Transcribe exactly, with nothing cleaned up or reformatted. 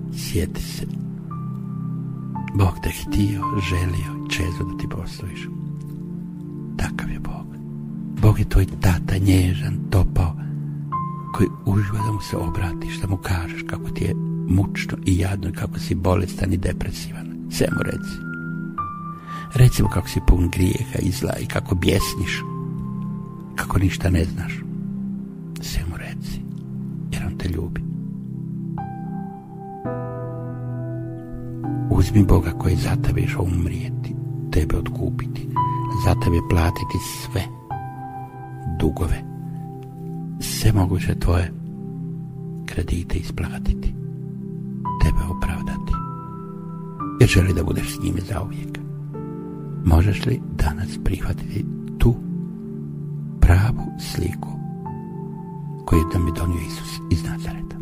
Sjeti se, Bog te htio, želio, čezo da ti poslužiš. Takav je Bog. Bog je tvoj tata, nježan, topao, koji uživa da mu se obratiš, da mu kažeš kako ti je mučno i jadno i kako si bolestan i depresivan. Sve mu reci. Reci mu kako si pun grijeha i zla i kako bjesniš, kako ništa ne znaš. Sve mu reci, jer on te ljubi. Uzmi Boga koji za tebe išao umrijeti, tebe otkupiti, za tebe platiti sve dugove, sve moguće tvoje kredite isplatiti, tebe opravdati, jer želi da budeš s njime zauvijek. Možeš li danas prihvatiti tu pravu sliku koju nam je donio Isus iz Nazareta?